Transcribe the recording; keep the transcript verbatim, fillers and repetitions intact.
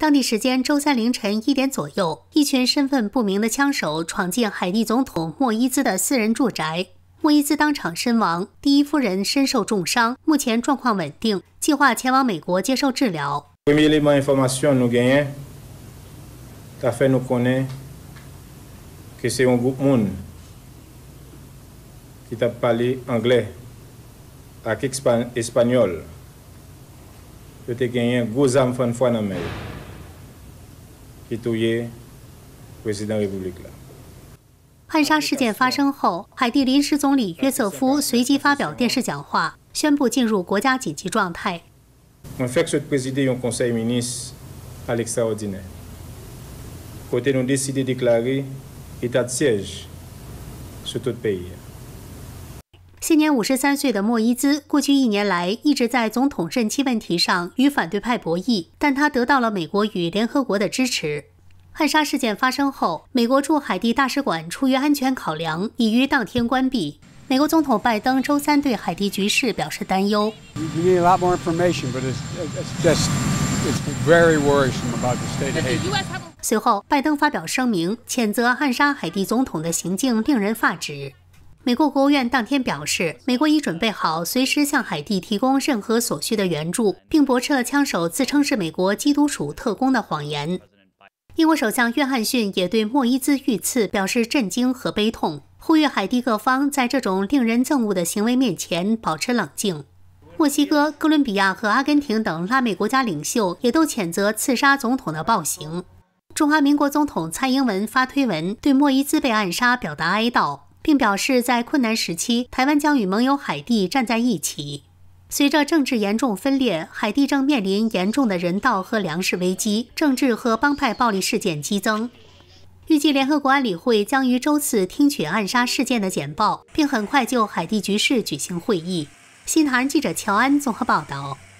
当地时间周三凌晨一点左右，一群身份不明的枪手闯进海地总统莫伊兹的私人住宅，莫伊兹当场身亡，第一夫人身受重伤，目前状况稳定，计划前往美国接受治疗。 Premier élément information nous gagnons, qu'a fait nous connaître que c'est un groupe monde qui t'a parlé anglais avec espagnol, que t'as gagné gros armes fan fois dans mer, qui tué président république là。 暗杀事件发生后，海地临时总理约瑟夫随即发表电视讲话，宣布进入国家紧急状态。 On fait que ce président un conseil ministre à l'extraordinaire. Côté nous décider de déclarer état de siège sur tout le pays。 现年五十三岁的莫伊兹，过去一年来一直在总统任期问题上与反对派博弈，但他得到了美国与联合国的支持。暗杀事件发生后，美国驻海地大使馆出于安全考量，已于当天关闭。美国总统拜登周三对海地局势表示担忧。随后，拜登发表声明，谴责暗杀海地总统的行径令人发指。美国国务院当天表示，美国已准备好随时向海地提供任何所需的援助，并驳斥了枪手自称是美国基督属特工的谎言。英国首相约翰逊也对莫伊兹遇刺表示震惊和悲痛，呼吁海地各方在这种令人憎恶的行为面前保持冷静。墨西哥、哥伦比亚和阿根廷等拉美国家领袖也都谴责刺杀总统的暴行。中华民国总统蔡英文发推文对莫伊兹被暗杀表达哀悼，并表示在困难时期，台湾将与盟友海地站在一起。随着政治严重分裂，海地正面临严重的人道和粮食危机，政治和帮派暴力事件激增。预计联合国安理会将于周四听取暗杀事件的简报，并很快就海地局势举行会议。新唐人记者乔安综合报道。